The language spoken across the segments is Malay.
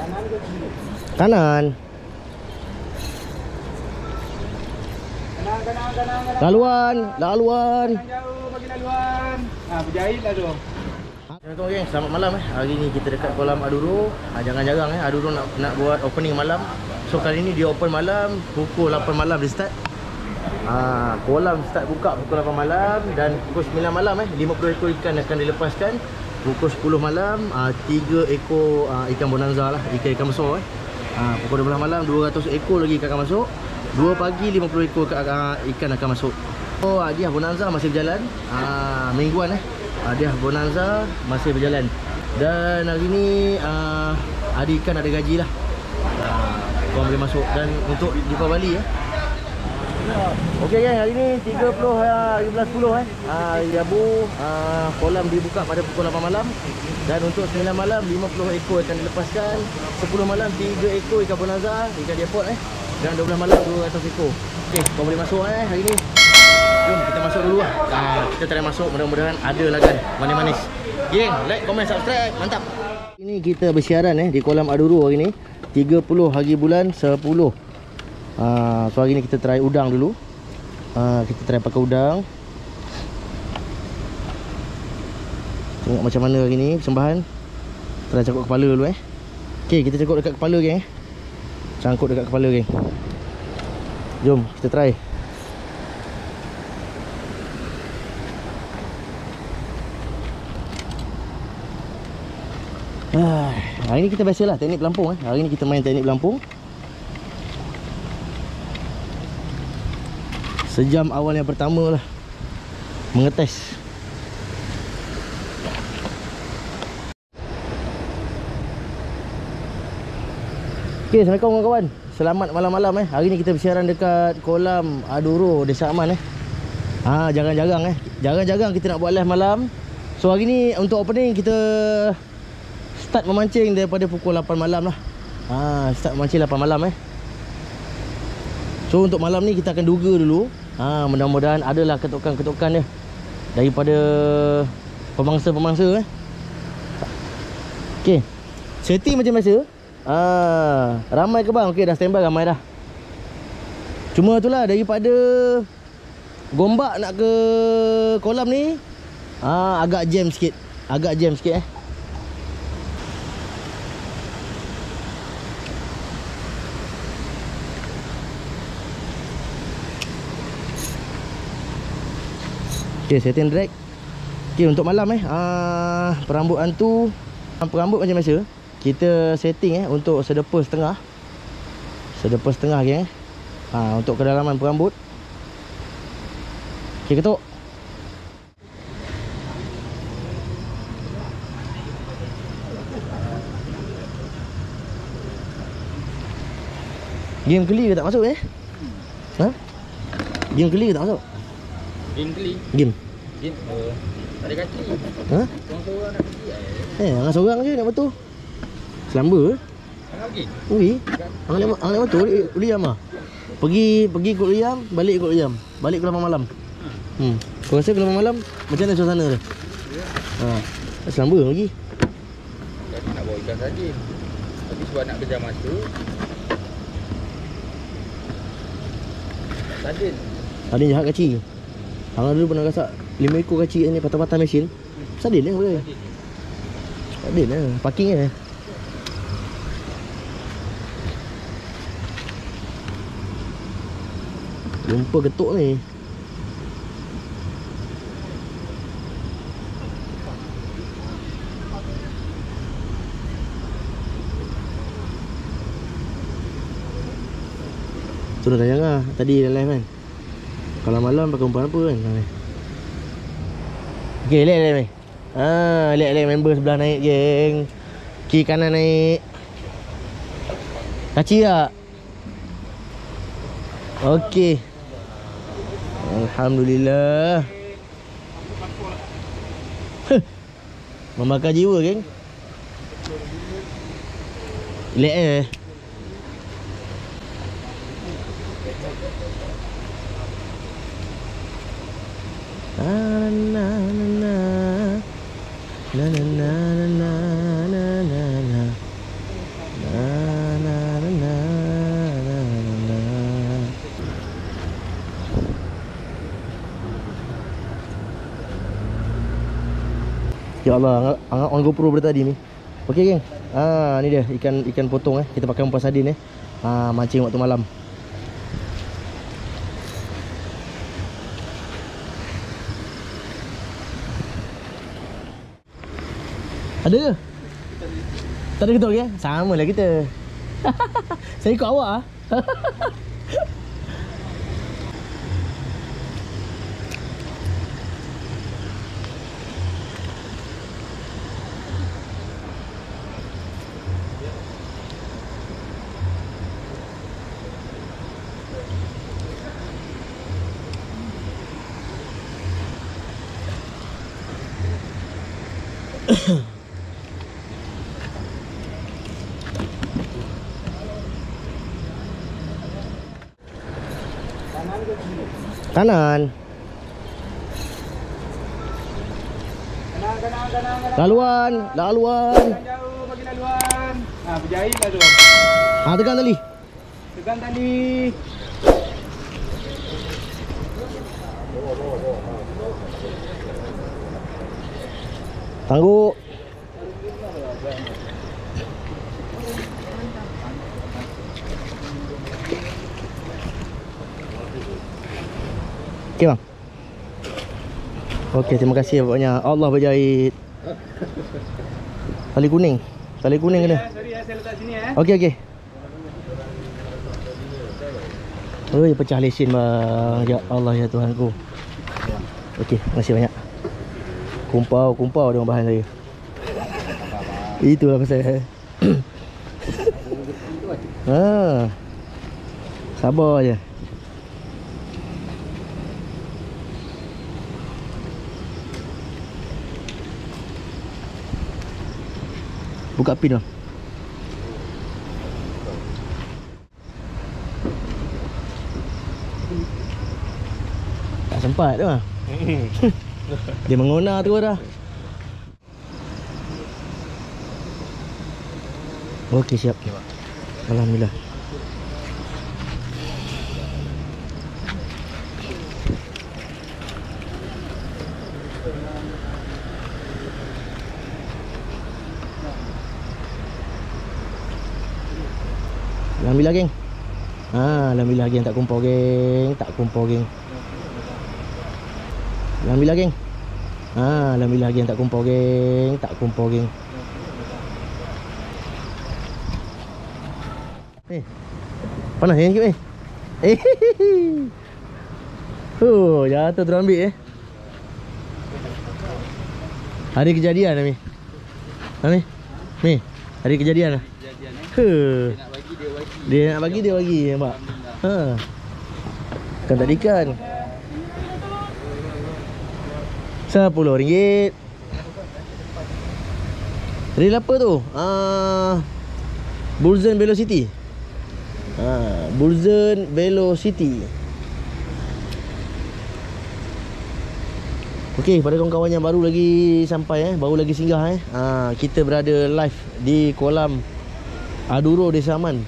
Kanan. Laluan. Jauh bagi laluan. Berjahit lah tu. Assalamualaikum geng, selamat malam Hari ni kita dekat kolam Aduro. Jarang-jarang Aduro nak buat opening malam. So kali ni dia open malam, pukul 8 malam dia start. Kolam start buka pukul 8 malam dan pukul 9 malam 50 ekor ikan akan dilepaskan. Pukul 10 malam 3 ekor ikan bonanza lah, ikan besar pukul 12 malam 200 ekor lagi ikan akan masuk. 2 pagi 50 ekor ikan akan masuk. So hadiah bonanza masih berjalan mingguan hadiah bonanza masih berjalan. Dan hari ni ada ikan, ada gaji lah. Korang boleh masuk. Dan untuk Deepavali okey kan, hari ni 13/10 hari Rabu. Kolam dibuka pada pukul 8 malam. Dan untuk 9 malam 50 ekor akan dilepaskan. 10 malam 3 ekor ikan bonanza, ikan depot dan 12 malam 200 ekor. Okey, kau boleh masuk hari ni. Jom kita masuk dulu lah. Kita try masuk, mudah-mudahan ada lah kan manis-manis. Geng, like, komen, subscribe. Mantap. Ini kita bersiaran di kolam Aduro hari ni 30 hari bulan 10. So hari ni kita try udang dulu. Kita try pakai udang. Tengok macam mana hari ni persembahan. Try cangkuk kepala dulu Okey, kita cangkuk dekat kepala geng Cangkuk dekat kepala geng. Jom kita try. Hari ni kita biasalah teknik pelampung Hari ni kita main teknik pelampung. Sejam awal yang pertama lah mengetes. Okay, Assalamualaikum kawan-kawan. Selamat malam-malam Hari ni kita bersiaran dekat kolam Aduro Desa Aman Jarang-jarang kita nak buat live malam. So hari ni untuk opening kita start memancing daripada pukul 8 malam lah. Start memancing 8 malam So untuk malam ni kita akan duga dulu. Mudah-mudahan adalah ketukan-ketukan dia daripada pemangsa-pemangsa Okey, setting macam biasa. Ramai ke bang? Okey, dah standby ramai dah. Cuma itulah daripada Gombak nak ke kolam ni agak jam sikit. Okey, setting drag. Okey, untuk malam perambutan tu perambut macam biasa. Kita setting untuk sedepa setengah. Sedepa setengah geng untuk kedalaman perambut. Okey, ketuk. Game keli ke tak masuk Game keli ke tak masuk? Game keli. Game. Tak ada kaki. Seorang-seorang nak pergi Angah seorang je nak betul. Selamba pergi. Angah nak betul Liam Pergi ikut Liam, balik ikut Liam. Balik ke 8 malam. Kau rasa ke 8 malam macam mana suasana dia? Selamba lagi. Tadi nak bawa ikan sardin. Tapi sebab nak kejar masa. Sardin. Sardin jahat kacil. Angah dulu pernah gasak 5 ekor kacil ni patah-patah mesin. Sardin boleh. Sardin parking Jumpa ketuk ni. Tu dah tayang tadi dalam live kan. Kalau malam pakai umpan apa kan. Okey, lihat. Lihat member sebelah naik geng. Kiri kanan naik. Kacil tak? Okey. Alhamdulillah. Membakar jiwa geng. Lihat Ya Allah, angat on GoPro dari tadi ni. Okey geng. Ni dia ikan potong Kita pakai umpan sardin mancing waktu malam. Ada ke? Tak ada ketuk ke? Sama lah kita. Saya ikut awak Kanan. Laluan. Jauh bagi laluan. Berjahit lah tu. Tekan tali. Tekan tali. Tangguk. Okey bang. Okey, terima kasih banyak. Allah berjahit. Tali kuning kena. Sorry saya letak sini Okey. Oi, pecah lesen bang. Ya Allah ya Tuhanku. Okey, terima kasih banyak. Kumpau dia orang bahan saya. Itulah pasal. Sabar je. Buka pin lah. Tak sempat tu lah. Dia mengona tu dah. Okey, siap. Alhamdulillah. Alhamdulillah geng. Alhamdulillah geng, tak kumpul geng. Alhamdulillah geng. Alhamdulillah geng, tak kumpul geng. Panas yang sikit jatuh terambil Hari kejadian Ami. Ni, hari kejadian lah. Dia nak bagi dia bagi nampak. Kan tak ikan. RM10. Reel apa tu? Burzon Velocity. Burzon Velocity. Okey, pada kawan-kawan yang baru lagi sampai baru lagi singgah kita berada live di kolam Aduro Desa Aman.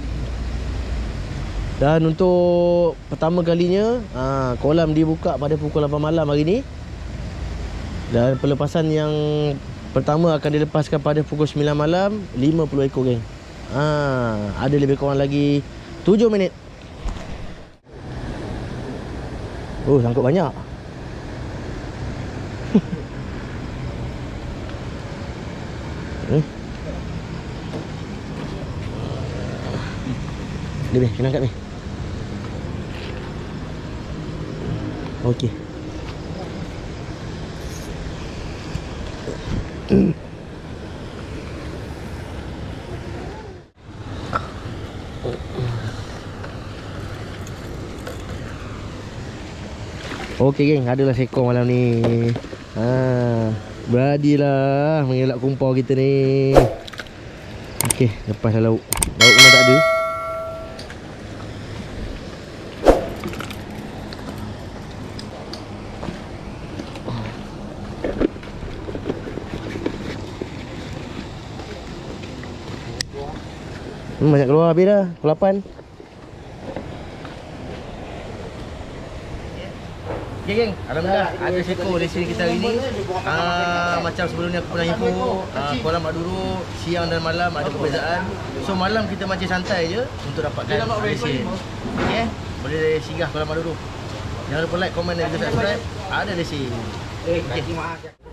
Dan untuk pertama kalinya kolam dibuka pada pukul 8 malam hari ni. Dan pelepasan yang pertama akan dilepaskan pada pukul 9 malam, 50 ekor geng. Ada lebih kurang lagi 7 minit. Sangkut banyak. Dia kena angkat ni. Okey. Okey geng, adalah seekor malam ni. Beradilah mengelak kumpau kita ni. Okey, lepaslah lauk. Lauk memang tak ada. Banyak keluar habis dah. Pukul 8. Okay geng, alhamdulillah ada seko lesen kita hari ni. Macam sebelum ni aku pernah info, Kuala Maduro siang dan malam ada perbezaan. So malam kita macam santai je untuk dapatkan lesen. Okay, boleh singgah Kuala Maduro. Jangan lupa like, komen dan juga subscribe. Ada lesen. Okay.